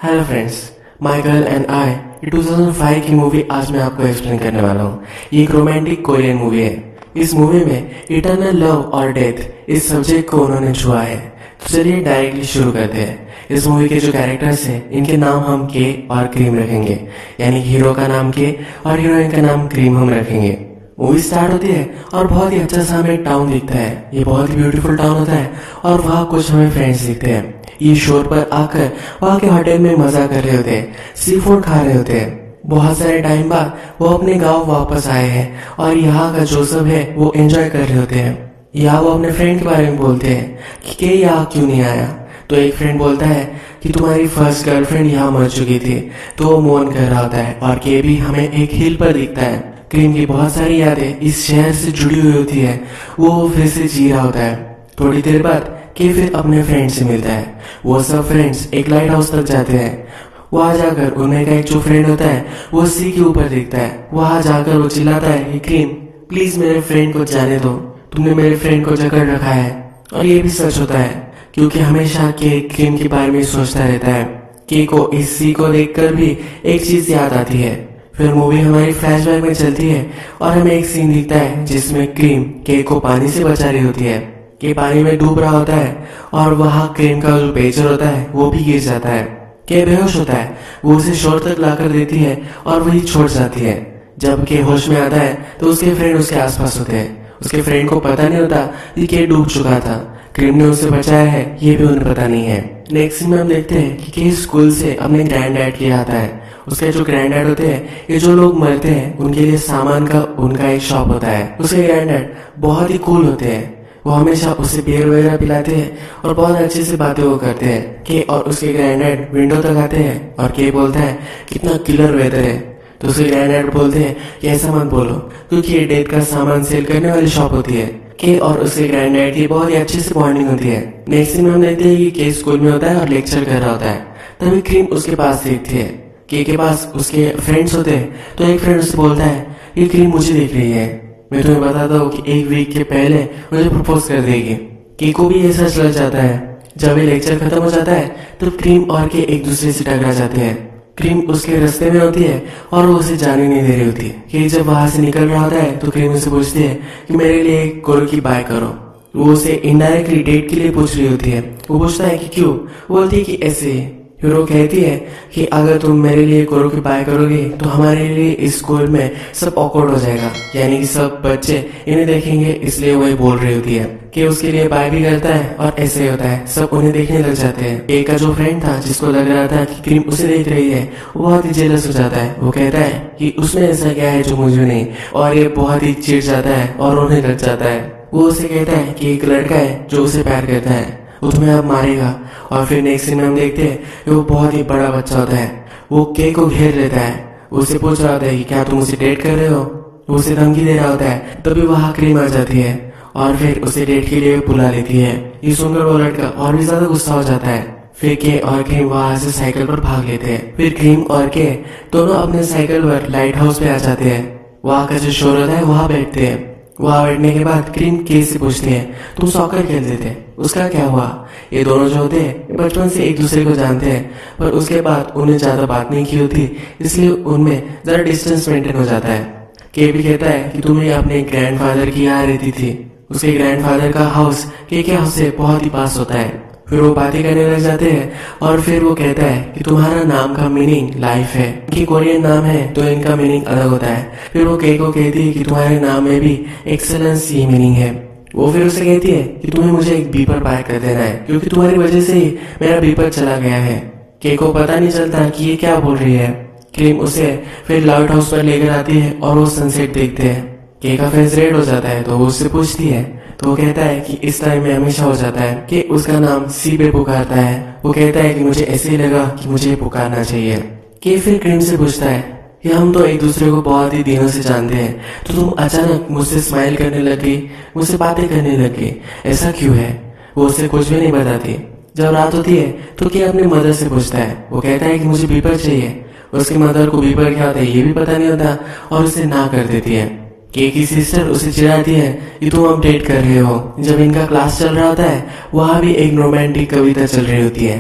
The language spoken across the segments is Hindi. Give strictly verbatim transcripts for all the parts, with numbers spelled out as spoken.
Hello friends, my girl and I ये दो हज़ार पाँच की मूवी आज मैं आपको एक्सप्लेन करने वाला हूँ। ये एक रोमांटिक कोरियन मूवी है। इस मूवी में इटर्नल लव और डेथ इस सब्जेक्ट को उन्होंने छुआ है। तो चलिए डायरेक्टली शुरू करते हैं। इस मूवी के जो कैरेक्टर्स हैं इनके नाम हम के और क्रीम रखेंगे, यानी हीरो का नाम के और हीरोइन का नाम क्रीम हम रखेंगे। मूवी स्टार्ट होती है और बहुत ही अच्छा सा हमें टाउन दिखता है। ये बहुत ही ब्यूटीफुल टाउन होता है और वहाँ कुछ हमें फ्रेंड्स दिखते हैं। ये शोर पर आकर वहाँ के होटल में मजा कर रहे होते हैं, सी फूड खा रहे होते हैं। बहुत सारे टाइम बाद वो अपने गांव वापस आए हैं और यहाँ का जो सब है वो एंजॉय कर रहे होते हैं। यहाँ वो अपने फ्रेंड के बारे में बोलते हैं कि के यहाँ क्यों नहीं आया। तो एक फ्रेंड बोलता है कि तुम्हारी फर्स्ट गर्लफ्रेंड यहाँ मर चुकी थी, तो वो मोन कर रहा होता है। और के भी हमें एक हिल पर दिखता है। क्रीम की बहुत सारी यादें इस शहर से जुड़ी हुई होती है, वो फिर से जी रहा होता है। थोड़ी देर बाद के फिर अपने फ्रेंड से मिलता है। वो सब फ्रेंड्स एक लाइट हाउस तक जाते हैं। वहां जाकर उनमें का एक जो फ्रेंड होता है वो सी के ऊपर देखता है। वहां जाकर वो चिल्लाता है कि क्रीम प्लीज मेरे फ्रेंड को जाने दो, तुमने मेरे फ्रेंड को जकड़ रखा है। और ये भी सच होता है क्योंकि हमेशा के क्रीम के बारे में सोचता रहता है। के को इस सी को देखकर भी एक चीज याद आती है। फिर मूवी हमारी फ्लैशबैक में चलती है और हमें एक सीन दिखता है जिसमें क्रीम के को पानी से बचा रही होती है। के पानी में डूब रहा होता है और वहाँ क्रीम का जो पेचर होता है वो भी गिर जाता है। के बेहोश होता है, वो उसे शोर तक लाकर देती है और वही छोड़ जाती है। जब के होश में आता है तो उसके फ्रेंड उसके आसपास होते हैं। उसके फ्रेंड को पता नहीं होता कि के डूब चुका था। क्रीम ने उसे बचाया है ये भी उन्हें पता नहीं है। नेक्स्ट सीन में हम देखते हैं कि के स्कूल से अपने ग्रैंड डैड के आता है। उसके जो ग्रैंड डैड होते हैं, ये जो लोग मरते हैं उनके लिए सामान का उनका एक शॉप होता है। उसके ग्रैंड डैड बहुत ही कूल होते हैं। वो हमेशा उसे बियर वगैरह पिलाते हैं और बहुत अच्छे से बातें वो करते हैं। के और उसके ग्रैंडडैड विंडो तक आते हैं और के बोलता है कितना किलर वेदर है। तो उसके ग्रैंडडैड बोलते हैं कि ऐसा मत बोलो क्योंकि ये डेट का सामान सेल करने वाली शॉप होती है। के और उसके ग्रैंडडैड की बहुत ही अच्छे से बॉन्डिंग होती है। नेक्स्ट दिन हम देखते हैं कि के स्कूल में होता है और लेक्चर कर रहा होता है। तभी क्रीम उसके पास देखती है। के के पास उसके फ्रेंड्स होते हैं। तो एक फ्रेंड उससे बोलता है ये क्रीम मुझे देख रही है, मैं तुम्हें बताता हूँ कि एक वीक के पहले मुझे प्रपोज कर देगी। के को भी ये सच लग जाता है। जब ये लेक्चर खत्म हो जाता है तो क्रीम और के एक दूसरे से टकरा जाते हैं। क्रीम उसके रास्ते में होती है और वो उसे जाने नहीं दे रही होती। के जब वहां से निकल रहा होता है तो क्रीम उसे पूछती है कि मेरे लिए एक गोल की बाय करो। वो उसे इनडायरेक्टली डेट के लिए पूछ रही होती है। वो पूछता है कि क्यों, वो बोलती है कि ऐसे ही। फिर वो कहती है कि अगर तुम मेरे लिए गोरो की बाय करोगे तो हमारे लिए इस स्कूल में सब ऑकवर्ड हो जाएगा, यानी कि सब बच्चे इन्हें देखेंगे, इसलिए वही बोल रही होती है कि उसके लिए बाय भी करता है। और ऐसे ही होता है, सब उन्हें देखने लग जाते हैं। एक का जो फ्रेंड था जिसको लग रहा था कि क्रीम उसे देख रही है, वो बहुत ही जेलस हो जाता है। वो कहता है कि उसमें ऐसा क्या है जो मुझे नहीं, और ये बहुत ही चिढ़ जाता है और रोने लग जाता है। वो उसे कहता है कि एक लड़का है जो उसे प्यार करता है, वो तुम्हें अब मारेगा। और फिर नेक्स्ट सीन में हम देखते हैं कि वो बहुत ही बड़ा बच्चा होता है। वो के को घेर लेता है, उससे पूछ रहा होता है कि क्या तुम उसे डेट कर रहे हो। वो उसे धमकी दे रहा होता है। तभी वहाँ क्रीम आ जाती है और फिर उसे डेट के लिए बुला लेती है। ये सुनकर वो लड़का और भी ज्यादा गुस्सा हो जाता है। फिर के और क्रीम वहां से साइकिल पर भाग लेते हैं। फिर क्रीम और के दोनों अपने साइकिल पर लाइट हाउस पे आ जाते हैं। वहाँ का जो शोर होता है वहां बैठते हैं। वहां बैठने के बाद क्रीम के से पूछती है तुम सॉकर खेलते थे, उसका क्या हुआ। ये दोनों जो होते हैं बचपन से एक दूसरे को जानते हैं, पर उसके बाद उन्हें ज्यादा बात नहीं की होती, इसलिए उनमें जरा डिस्टेंस मेंटेन हो जाता है। के भी कहता है कि तुम्हें अपने ग्रैंडफादर की यहाँ रहती थी। उसके ग्रैंडफादर का हाउस के के हाउस से बहुत ही पास होता है। फिर वो बातें करने लग जाते हैं और फिर वो कहता है कि तुम्हारा नाम का मीनिंग लाइफ है। कि कोरियन नाम है तो इनका मीनिंग अलग होता है। फिर वो के को कहती है कि तुम्हारे नाम में भी एक्सेलेंस ही मीनिंग है। वो फिर उसे कहती है कि तुम्हें मुझे एक बीपर बाय कर देना है क्योंकि तुम्हारी वजह से ही मेरा बीपर चला गया है। के को पता नहीं चलता कि ये क्या बोल रही है। क्रीम उसे फिर लाइट हाउस पर लेकर आती है और वो सनसेट देखते हैं। के का फेस रेड हो जाता है तो वो उससे पूछती है, तो वो कहता है कि इस टाइम में हमेशा हो जाता है कि उसका नाम सी पे पुकारता है। वो कहता है कि मुझे ऐसे ही लगा कि मुझे पुकारना चाहिए। के फिर क्रीम से पूछता है कि हम तो एक दूसरे को बहुत ही दिनों से जानते हैं, तो तुम अचानक मुझसे स्माइल करने लगी, मुझसे बातें करने लगी, ऐसा क्यों है। वो उससे कुछ भी नहीं बताती। जब रात होती है तो के अपने मदर से पूछता है। वो कहता है कि मुझे बीपर चाहिए। उसकी मदर को बीपर क्या होता है ये भी पता नहीं होता और उसे ना कर देती है। के की सिस्टर उसे चिढ़ाती है कि तुम अब डेट कर रहे हो। जब इनका क्लास चल रहा होता है वहां भी एक रोमांटिक कविता चल रही होती है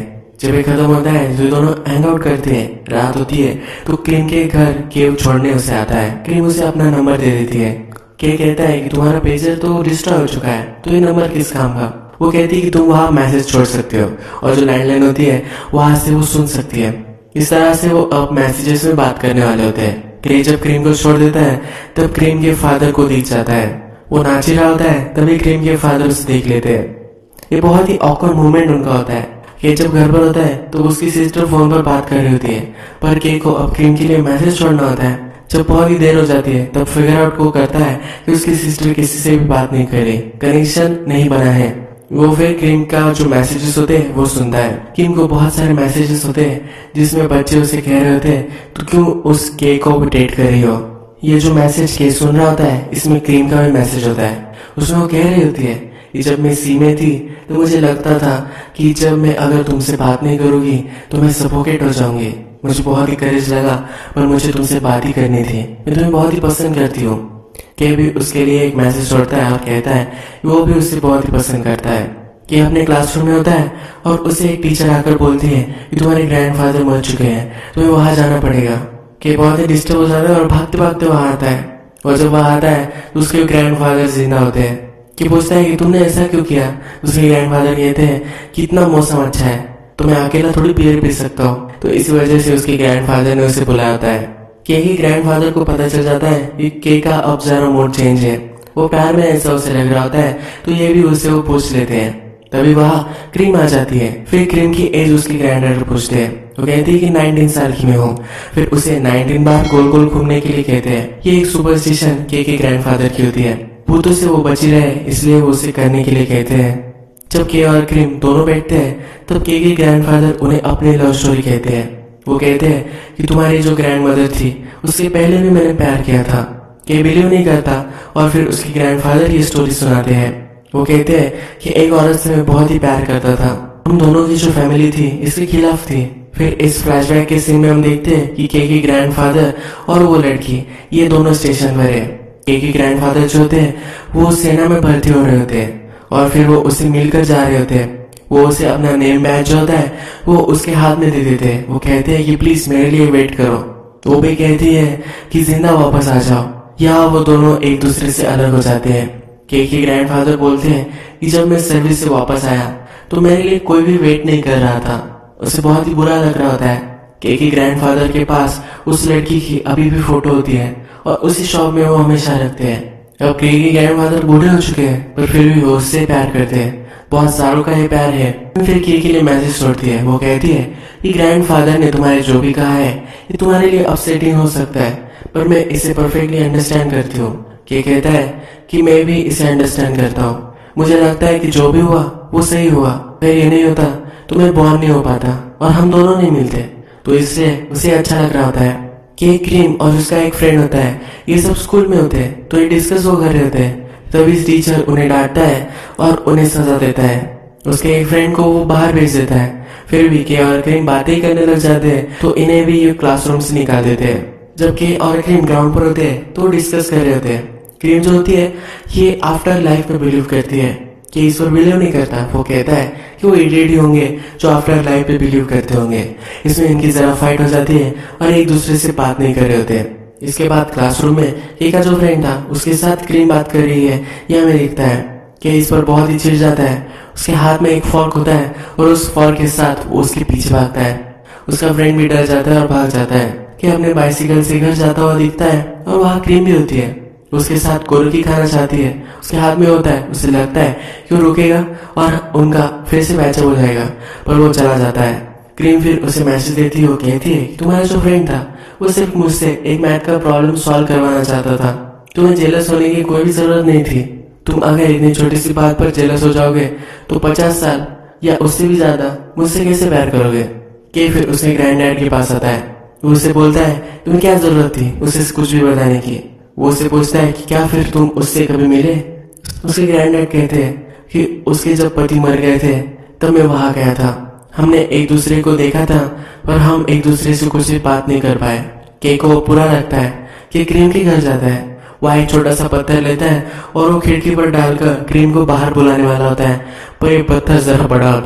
जब ये खत्म होता है तो दोनों हैंग आउट करते हैं। रात होती है तो क्रीम के घर केव छोड़ने उसे आता है। क्रीम उसे अपना नंबर दे देती है। के कहता है कि तुम्हारा पेजर तो डिस्ट्रॉय हो चुका है, तो ये नंबर किस काम का। वो कहती है कि तुम वहाँ मैसेज छोड़ सकते हो और जो लैंडलाइन होती है वहां से वो सुन सकती है। इस तरह से वो अब मैसेजेस में बात करने वाले होते हैं। के जब क्रीम को छोड़ देता है तब क्रीम के फादर को दिख जाता है। वो नाच ही रहा होता है, तभी क्रीम के फादर उसे देख लेते हैं। ये बहुत ही ऑकवर्ड मोमेंट उनका होता है। के जब घर पर होता है तो उसकी सिस्टर फोन पर बात कर रही होती है, पर के को अब क्रीम के लिए मैसेज छोड़ना होता है। जब बहुत ही देर हो जाती है तब फिगर आउट को करता है कि उसकी सिस्टर किसी से भी बात नहीं कर रही, कनेक्शन नहीं बना है। वो फिर क्रीम का जो मैसेजेस होते हैं वो सुनता है। क्रीम को बहुत सारे मैसेजेस होते हैं जिसमें बच्चे उसे कह रहे होते हैं तो क्यों उस के को डेट कर रही हो। ये जो मैसेज के सुन रहा होता है इसमें क्रीम का भी मैसेज होता है। उसमें वो कह रही होती है कि जब मैं सी में थी तो मुझे लगता था कि जब मैं अगर तुमसे बात नहीं करूंगी तो मैं सफोकेट हो जाऊंगी। मुझे बहुत ही करेज लगा, पर मुझे तुमसे बात ही करनी थी। मैं तुम्हें बहुत ही पसंद करती हूँ। के भी उसके लिए एक मैसेज छोड़ता है और कहता है कि वो भी उसे बहुत ही पसंद करता है। के अपने क्लासरूम में होता है और उसे एक टीचर आकर बोलती है कि तुम्हारे ग्रैंडफादर मर चुके हैं, तुम्हें वहां जाना पड़ेगा। के बहुत ही डिस्टर्ब हो जाता है और भागते भागते वहां आता है। और जब वहां आता है तो उसके ग्रैंडफादर जिंदा होते हैं। कि पूछता है कि तुमने ऐसा क्यों किया। उसके ग्रैंडफादर कहते हैं कि इतना मौसम अच्छा है तो मैं अकेला थोड़ी बियर पी सकता हूँ। तो इसी वजह से उसके ग्रैंडफादर ने उसे बुलाया होता है। के ही ग्रैंडफादर को पता चल जाता है कि के का अब जरा मूड चेंज है। वो प्यार में ऐसा उसे लग रहा होता है तो ये भी उससे वो पूछ लेते हैं। तभी वहाँ क्रीम आ जाती है। फिर क्रीम की एज उसके ग्रैंडफादर पूछते हैं। वो कहती है कि उन्नीस साल की मैं हूँ। फिर उसे उन्नीस बार गोल गोल घूमने के लिए कहते हैं। ये एक सुपरस्टिशन के के ग्रैंडफादर की होती है। भूतों से वो बची रहे इसलिए वो उसे करने के लिए कहते हैं। जब के और क्रीम दोनों बैठते हैं तब के के ग्रैंडफादर उन्हें अपनी लव स्टोरी कहते हैं। वो कहते हैं कि तुम्हारी जो ग्रैंड मदर थी उससे पहले भी मैंने प्यार किया था। के बिलीव नहीं करता और फिर उसके ग्रैंडफादर ये स्टोरी सुनाते हैं। वो कहते हैं कि एक औरत से मैं बहुत ही प्यार करता था। हम दोनों की जो फैमिली थी इसके खिलाफ थी। फिर इस फ्लैशबैक के सीन में हम देखते हैं कि के के ग्रैंडफादर और वो लड़की ये दोनों स्टेशन पर है। के के ग्रैंडफादर जो होते हैं वो सेना में भर्ती हो रहे होते हैं और फिर वो उसे मिलकर जा रहे होते हैं। वो उसे अपना नेम बैज जो होता है वो उसके हाथ में दे देते हैं। वो कहते हैं कि प्लीज मेरे लिए वेट करो। वो भी कहती है कि जिंदा वापस आ जाओ। यहाँ वो दोनों एक दूसरे से अलग हो जाते हैं। के के ग्रैंडफादर बोलते हैं कि जब मैं सर्विस से वापस आया तो मेरे लिए कोई भी वेट नहीं कर रहा था। उसे बहुत ही बुरा लग रहा होता है। के के ग्रैंडफादर के पास उस लड़की की अभी भी फोटो होती है और उसी शॉप में वो हमेशा रखते हैं। अब के के ग्रैंडफादर बूढ़े हो चुके हैं पर फिर भी वो उससे प्यार करते हैं। बहुत सालों का ये प्यार है। फिर के के लिए मैसेज छोड़ती है। वो कहती है कि ग्रैंडफादर ने तुम्हारे जो भी कहा है ये तुम्हारे लिए अपसेटिंग हो सकता है, पर मैं इसे परफेक्टली अंडरस्टैंड करती हूँ। के कहता है कि मैं भी इसे अंडरस्टैंड करता हूँ। मुझे लगता है कि जो भी हुआ वो सही हुआ। अगर ये नहीं होता तो मैं बॉर्न नहीं हो पाता और हम दोनों नहीं मिलते। तो इससे उसे अच्छा लग रहा होता है। के क्रीम और उसका एक फ्रेंड होता है, ये सब स्कूल में होते हैं तो ये डिस्कस वो कर रहे होते हैं। तभी टीचर उन्हें डांटता है और उन्हें सजा देता है। उसके एक फ्रेंड को वो बाहर भेज देता है। फिर भी के और क्रीम बातें करने लग जाते हैं तो इन्हें भी ये क्लासरूम से निकाल देते हैं। जब के और क्रीम ग्राउंड पर होते हैं तो डिस्कस कर रहे होते हैं। क्रीम जो होती है ये आफ्टर लाइफ में बिलीव करती है। कि इस पर बिलीव नहीं करता। वो कहता है कि वो इडियट ही होंगे जो आफ्टर लाइफ पे बिलीव करते होंगे। इसमें इनकी जरा फाइट हो जाती है और एक दूसरे से बात नहीं कर रहे होते। इसके बाद क्लासरूम में के का जो फ्रेंड था उसके साथ क्रीम बात कर रही है, यह हमें दिखता है। कि इस पर बहुत ही चिढ़ जाता है। उसके हाथ में एक फॉर्क होता है और उस फॉर्क के साथ वो उसके पीछे भागता है। उसका फ्रेंड भी डर जाता है और भाग जाता है। कि अपने बाइसिकल से घर जाता हुआ दिखता है और वहाँ क्रीम भी होती है। उसके साथ गोलकी खाना चाहती है। उसके हाथ में होता है। उसे लगता है कि वो रुकेगा और उनका फिर से मैचअप हो जाएगा, पर वो चला जाता है। क्रीम फिर उसे मैसेज देती है। वो कहती है कि तुम्हारा जो फ्रेंड था वो सिर्फ मुझसे एक मैथ का प्रॉब्लम सॉल्व करवाना चाहता था। तुम्हें जेलस होने की कोई भी जरूरत नहीं थी। तुम अगर इतनी छोटी सी बात पर जेलस हो जाओगे तो पचास साल या उससे भी ज्यादा मुझसे कैसे प्यार करोगे। के फिर उसके ग्रैंड डैड के पास आता है। वो उसे बोलता है तुम्हें क्या जरूरत थी उसे कुछ भी बताने की। वो उससे पूछता है कि क्या फिर तुम उससे कभी मिले। उसके ग्रैंड डैड कहते हैं कि उसके जब पति मर गए थे तब मैं वहां गया था। हमने एक दूसरे को देखा था पर हम एक दूसरे से कुछ भी बात नहीं कर पाए। के को बुरा लगता है कि क्रीम के घर जाता है। वह एक छोटा सा पत्थर लेता है और वो खिड़की पर डालकर क्रीम को बाहर बुलाने वाला होता है, पर ये पत्थर जरा बड़ा होता है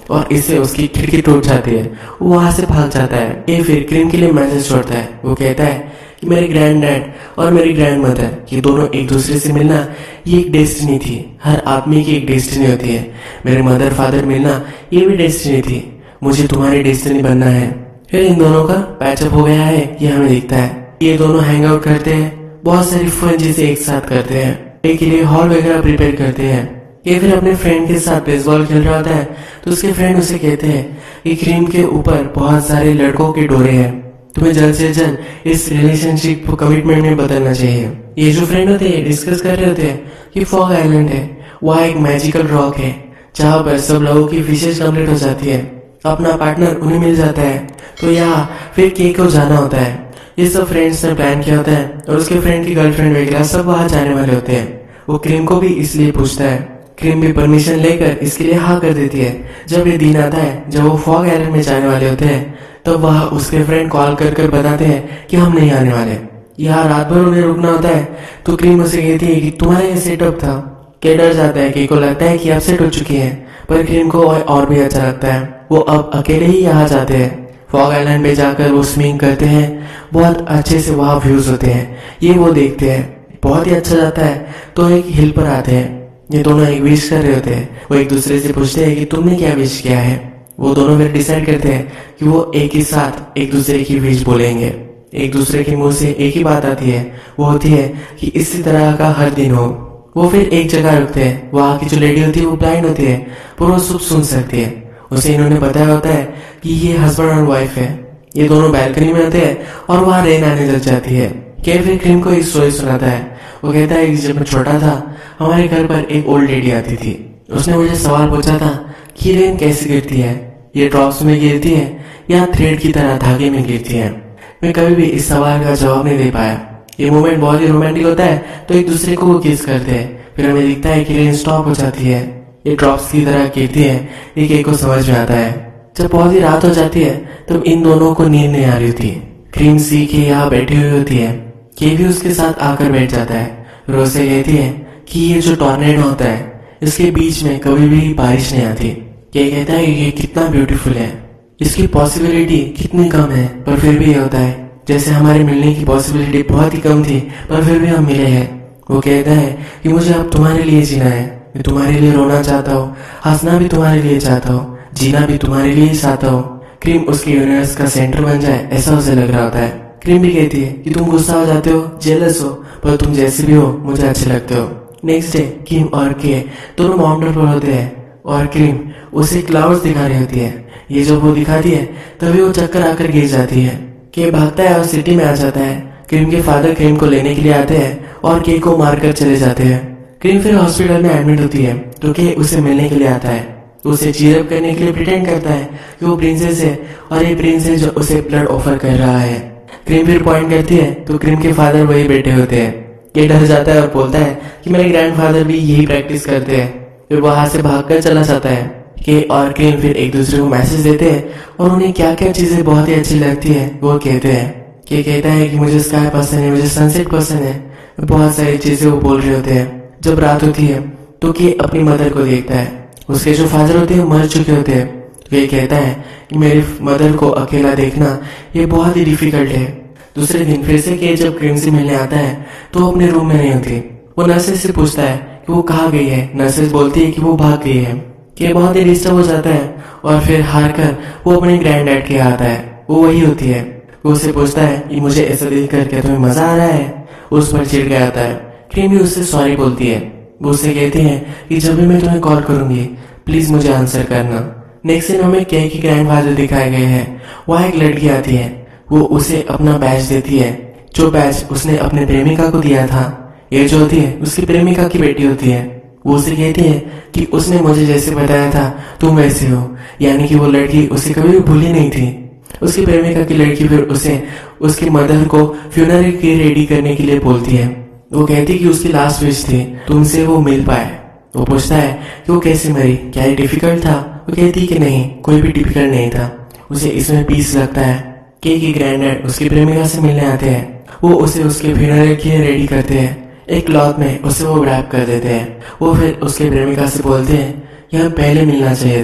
और इससे उसकी खिड़की टूट जाती है। वो वहां से भाग जाता है। ये फिर क्रीम के लिए मैसेज छोड़ता है। वो कहता है कि मेरे ग्रैंड डैड और मेरी ग्रैंड मदर ये दोनों एक दूसरे से मिलना ये एक डेस्टिनी थी। हर आदमी की एक डेस्टिनी होती है। मेरे मदर फादर मिलना ये भी डेस्टिनी थी। मुझे तुम्हारी डेस्टिनी बनना है। फिर इन दोनों का पैचअप हो गया है ये हमें दिखता है। ये दोनों हैंग आउट करते हैं, बहुत सारी फन चीजें एक साथ करते हैं, एक के लिए हॉल वगैरह प्रिपेयर करते हैं। ये फिर अपने फ्रेंड के साथ बेसबॉल खेल रहा होता है तो उसके फ्रेंड उसे कहते हैं कि क्रीम के ऊपर बहुत सारे लड़कों के डोरे हैं, तुम्हें जल्द से जल्द इस रिलेशनशिप को कमिटमेंट में बदलना चाहिए। ये जो फ्रेंड होते हैं डिस्कस कर रहे होते हैं कि फॉग आइलैंड है, वहाँ एक मैजिकल रॉक है जहाँ पर सब लोगों की विशेष कंप्लीट हो जाती है, अपना पार्टनर उन्हें मिल जाता है। तो यहाँ फिर केक को जाना होता है। ये सब फ्रेंड्स ने प्लान किया होता है और उसके फ्रेंड की गर्लफ्रेंड वगैरह सब वहाँ जाने वाले होते हैं। वो क्रीम को भी इसलिए पूछता है। क्रीम भी परमिशन लेकर इसके लिए हाँ कर देती है। जब ये दिन आता है जब वो फॉग आइलैंड में जाने वाले होते हैं तब तो वह उसके फ्रेंड कॉल कर कर बताते हैं कि हम नहीं आने वाले। यहाँ रात भर उन्हें रुकना होता है तो क्रीम उसे कहती है कि तुम्हारा ये सेटअप था। के डर जाता है कि को लगता है कि अब सेट हो चुकी है, पर क्रीम को और भी अच्छा लगता है। वो अब अकेले ही यहाँ जाते हैं। फॉग आइलैंड पे जाकर वो स्विमिंग करते हैं, बहुत अच्छे से वहाँ व्यूज होते हैं। ये वो देखते हैं, बहुत ही अच्छा जाता है। तो एक हिल पर आते हैं। ये दोनों एक विश कर रहे होते हैं। वो एक दूसरे से पूछते हैं कि तुमने क्या विश किया है। वो दोनों फिर डिसाइड करते हैं कि वो एक ही साथ एक दूसरे की विश बोलेंगे। एक दूसरे के मुंह से एक ही बात आती है, वो होती है कि इसी तरह का हर दिन हो। वो फिर एक जगह रुकते हैं। वहाँ की जो लेडी होती है वो ब्लाइंड होती है पर वो सब सुन सकती है। उसे इन्होंने बताया होता है कि ये हस्बैंड और वाइफ है। ये दोनों बैल्कनी में होते हैं और वहाँ रेन आने लग जाती है। के फिर क्रीम को एक स्टोरी सुनाता है। वो कहता है कि जब मैं छोटा था हमारे घर पर एक ओल्ड लेडी आती थी। उसने मुझे सवाल पूछा था कि रेन कैसे गिरती है, ये ड्रॉप्स में गिरती है या थ्रेड की तरह धागे में गिरती है। मैं कभी भी इस सवाल का जवाब नहीं दे पाया। ये मोमेंट बहुत ही रोमांटिक होता है। तो एक दूसरे को वो किस करते हैं। फिर हमें दिखता है कि रेन स्टॉप हो जाती है, ये ड्रॉप्स की तरह गिरती है। ये केक को समझ में आता है। जब बहुत ही रात हो जाती है तब इन दोनों को नींद नहीं आ रही होती। क्रीम सी के यहाँ बैठी हुई होती है। के भी उसके साथ आकर बैठ जाता है। रोज से कहती है कि ये जो टॉर्नेडो होता है इसके बीच में कभी भी बारिश नहीं आती। ये कहता है ये कितना ब्यूटीफुल है, इसकी पॉसिबिलिटी कितनी कम है, पर फिर भी ये होता है जैसे हमारे मिलने की पॉसिबिलिटी बहुत ही कम थी पर फिर भी हम मिले हैं। वो कहता है कि मुझे अब तुम्हारे लिए जीना है, मैं तुम्हारे लिए रोना चाहता हूँ, हंसना भी तुम्हारे लिए चाहता हूँ, जीना भी तुम्हारे लिए ही चाहता हूँ। क्रीम उसके यूनिवर्स का सेंटर बन जाए ऐसा उसे लग रहा होता है। क्रीम भी कहती है कि तुम गुस्सा हो जाते हो, जेलस हो, पर तुम जैसे भी हो मुझे अच्छे लगते हो। नेक्स्ट डे किम और के दोनों माउंटेन पर होते हैं और क्रीम उसे क्लाउड्स दिखा रही होती है। ये जब वो दिखाती है तभी वो चक्कर आकर गिर जाती है। के भागता है और सिटी में आ जाता है। क्रीम के फादर क्रीम को लेने के लिए आते हैं और के को मारकर चले जाते हैं। क्रीम फिर हॉस्पिटल में एडमिट होती है तो के उसे मिलने के लिए आता है। तो उसे चीयर अप करने के लिए प्रिटेंड करता है कि वो प्रिंसेस है और ये प्रिंस है जो उसे ब्लड ऑफर कर रहा है। क्रीम फिर पॉइंट करती है तो क्रीम के फादर वही बैठे होते हैं। ये डर जाता है और बोलता है कि मेरे ग्रैंडफादर भी यही प्रैक्टिस करते हैं। फिर वहां से भागकर चला जाता है। के और क्रीम फिर एक दूसरे को मैसेज देते हैं और उन्हें क्या क्या चीजें बहुत ही अच्छी लगती है वो कहते हैं। के कहता है कि मुझे स्काई पसंद है, मुझे सनसेट पसंद है, बहुत सारी चीजें वो बोल रहे होते हैं। जब रात होती है तो के अपनी मदर को देखता है। उसके जो फादर होते हैं मर चुके होते हैं। तो ये कहता है कि मेरी मदर को अकेला देखना ये बहुत ही डिफिकल्ट है। दूसरे दिन फिर से के जब क्रीम से मिलने आता है तो वो अपने रूम में नहीं होती। वो नर्सेस से पूछता है कि वो कहाँ गई है। नर्सेस बोलती है कि वो भाग गई है। के बहुत ही डिस्टर्ब हो जाता है और फिर हार कर वो अपने ग्रैंड डैड के आता है। वो वही होती है। वो उससे पूछता है कि मुझे ऐसा देख करके तुम्हें मजा आ रहा है। उस पर चिढ़ गया आता है। क्रीम भी उससे सॉरी बोलती है। वो उससे कहती है कि जब भी मैं तुम्हें कॉल करूंगी प्लीज मुझे आंसर करना। नेक्स्ट दिन हमें के की ग्रैंडफादर दिखाए गए हैं। वहाँ एक लड़की आती है। वो उसे अपना बैच देती है, जो बैच उसने अपने प्रेमिका को दिया था। ये जो होती है उसकी प्रेमिका की बेटी होती है। वो उसे कहती है कि उसने मुझे जैसे बताया था तुम वैसे हो, यानी कि वो लड़की उसे कभी भी भूली नहीं थी। उसकी प्रेमिका की लड़की फिर उसे उसकी मदर को फ्यूनरल की रेडी करने के लिए बोलती है। वो कहती कि उसकी लास्ट विश थी तुमसे वो मिल पाए। वो पूछता है कि वो कैसे मरी, क्या ये डिफिकल्ट था। वो कहती कि नहीं, कोई भी डिफिकल्ट नहीं था, उसे इसमें पीस लगता है। के की ग्रैंडडैड उसकी प्रेमिका से मिलने आते हैं। वो उसे उसके फ्यूनरल के लिए रेडी करते हैं। एक क्लॉथ में उसे वो रैप कर देते हैं। वो फिर उसके प्रेमिका से बोलते हैं कि हमें पहले मिलना चाहिए था,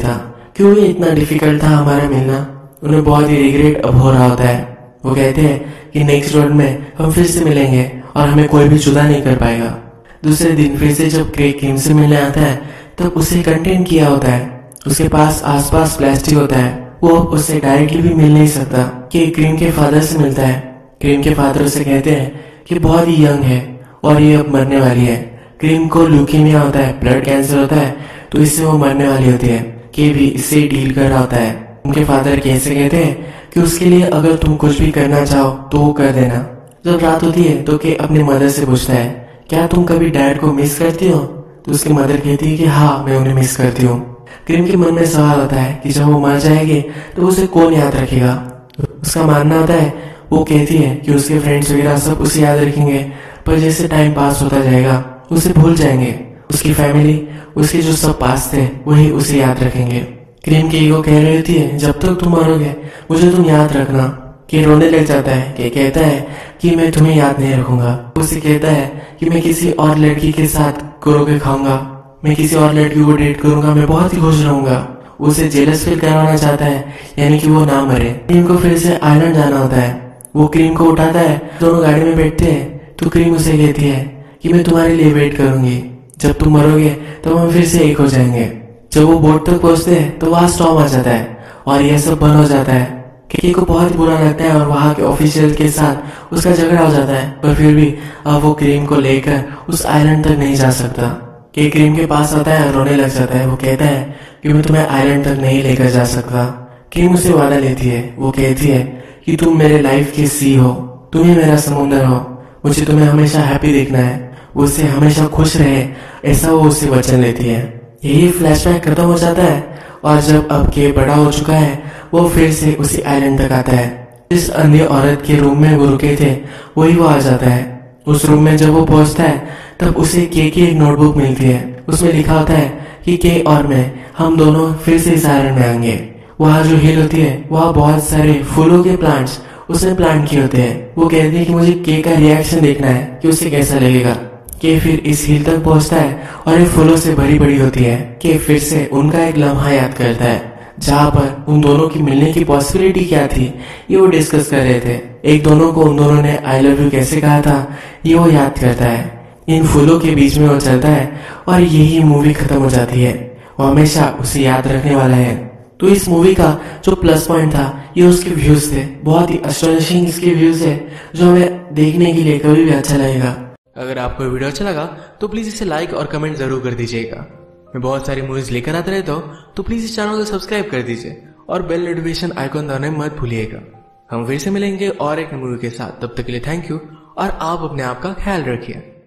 क्यों ये इतना डिफिकल्ट था हमारा मिलना। उन्हें बहुत ही रिग्रेट अब हो रहा होता है। वो कहते हैं कि नेक्स्ट वर्ल्ड में हम फिर से मिलेंगे और हमें कोई भी जुदा नहीं कर पाएगा। दूसरे दिन फिर से जब क्रेग किम से मिलने आता है तब उसे कंटेन किया होता है। उसके पास आसपास प्लास्टिक होता है। वो अब उससे डायरेक्टली भी मिल नहीं सकता कि क्रीम के फादर से मिलता है। क्रीम के फादर उसे कहते हैं कि बहुत ही यंग है और ये अब मरने वाली है। क्रीम को ल्यूकीमिया होता है, ब्लड कैंसर होता है, तो इससे वो मरने वाली होती है। के भी इससे डील कर रहा होता है। उनके फादर कैसे कहते हैं कि उसके लिए अगर तुम कुछ भी करना चाहो तो वो कर देना। जब रात होती है तो के अपनी मदर से पूछता है, क्या तुम कभी डैड को मिस करती हो? तो उसकी मदर कहती है कि हाँ, मैं उन्हें मिस करती हूँ। क्रीम के मन में सवाल होता है कि जब वो मर जाएगी तो उसे कौन याद रखेगा। उसका मानना होता है, वो कहती है कि उसके फ्रेंड्स वगैरह सब उसे याद रखेंगे, पर जैसे टाइम पास होता जाएगा उसे भूल जाएंगे। उसकी फैमिली, उसके जो सब पास थे वही उसे याद रखेंगे। क्रीम की ईगो कह रही होती है, जब तक तुम मरोगे मुझे तुम याद रखना। कि रोने लग जाता है कि कहता है कि मैं तुम्हें याद नहीं रखूंगा। उसे कहता है कि मैं किसी और लड़की के साथ कुरोगे खाऊंगा, मैं किसी और लड़की को डेट करूंगा, मैं बहुत ही खुश रहूंगा। उसे जेलस फील करवाना चाहता है, यानी कि वो ना मरे। क्रीम को फिर से आइलैंड जाना होता है। वो क्रीम को उठाता है, दोनों गाड़ी में बैठते हैं। तो क्रीम उसे कहती है कि मैं तुम्हारे लिए वेट करूंगी, जब तुम मरोगे तो हम फिर से एक हो जाएंगे। जब वो बोट तक पहुंचते हैं तो वहां स्टॉर्म आ जाता है और यह सब बंद हो जाता है। के को बहुत बुरा लगता है और वहां के ऑफिशियल के साथ उसका झगड़ा हो जाता है, पर फिर भी अब वो क्रीम को लेकर उस आइलैंड तक नहीं जा सकता। के क्रीम के पास आता है, रोने लग जाता है। वो कहता है कि मैं तुम्हें आइलैंड तक नहीं लेकर जा सकता। क्रीम उसे वादा लेती है। वो कहती है कि तुम मेरे लाइफ की सी हो, तुम ही मेरा समुंदर हो, मुझे तुम्हें हमेशा हैप्पी देखना है, वो उससे हमेशा खुश रहे, ऐसा वो उससे वचन लेती है। यही फ्लैशबैक खत्म हो जाता है और जब अब के बड़ा हो चुका है वो फिर से उसी आइलैंड तक आता है। जिस अंधी औरत के रूम में वो रुके थे वही वो आ जाता है। उस रूम में जब वो पहुंचता है तब उसे के की एक नोटबुक मिलती है। उसमें लिखा होता है कि के और मैं, हम दोनों फिर से इस आइलैंड में आएंगे। वहाँ जो हिल होती है वहाँ बहुत सारे फूलों के प्लांट्स उसने प्लांट किए होते हैं। वो कहती है कि मुझे के का रिएक्शन देखना है कि उसे कैसा लगेगा। के फिर इस हिल तक पहुंचता है और ये फूलों से भरी पड़ी होती है। के फिर से उनका एक लम्हा याद करता है जहाँ पर उन दोनों की मिलने की पॉसिबिलिटी क्या थी ये वो डिस्कस कर रहे थे। एक दोनों को उन दोनों ने आई लव यू कैसे कहा था ये वो याद करता है। इन फूलों के बीच में वो चलता है और यही मूवी खत्म हो जाती है। वो हमेशा उसे याद रखने वाला है। तो इस मूवी का जो प्लस पॉइंट था ये उसके व्यूज थे। बहुत ही अस्टोनिशिंग इसके व्यूज है जो हमें देखने के लिए कभी भी अच्छा लगेगा। अगर आपको वीडियो अच्छा लगा तो प्लीज इसे लाइक और कमेंट जरूर कर दीजिएगा। मैं बहुत सारी मूवीज लेकर आता रहता हूँ, तो प्लीज इस चैनल को सब्सक्राइब कर दीजिए और बेल नोटिफिकेशन आइकॉन दबाना मत भूलिएगा। हम फिर से मिलेंगे और एक मूवी के साथ। तब तक के लिए थैंक यू और आप अपने आप का ख्याल रखिए।